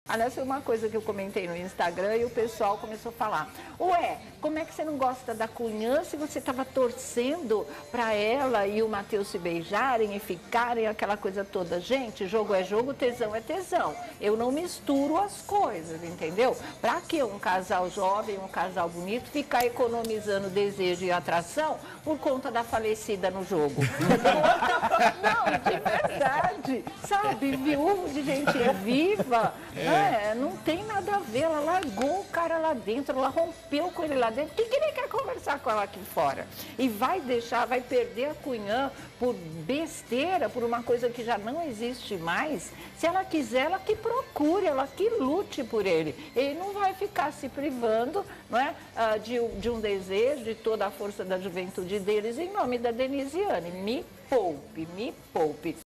Aliás, foi uma coisa que eu comentei no Instagram e o pessoal começou a falar: ué, como é que você não gosta da Cunhã se você estava torcendo para ela e o Matheus se beijarem e ficarem, aquela coisa toda? Gente, jogo é jogo, tesão é tesão. Eu não misturo as coisas, entendeu? Para que um casal jovem, um casal bonito, ficar economizando desejo e atração por conta da falecida no jogo? Não, de verdade, sabe? Viúvo de gente viva. Não tem nada a ver, ela largou o cara lá dentro, ela rompeu com ele lá dentro. Por que ele quer conversar com ela aqui fora? E vai deixar, vai perder a Cunhã por besteira, por uma coisa que já não existe mais. Se ela quiser, ela que procure, ela que lute por ele. Ele não vai ficar se privando, não é, de um desejo, de toda a força da juventude deles, em nome da Denisiane. Me poupe, me poupe.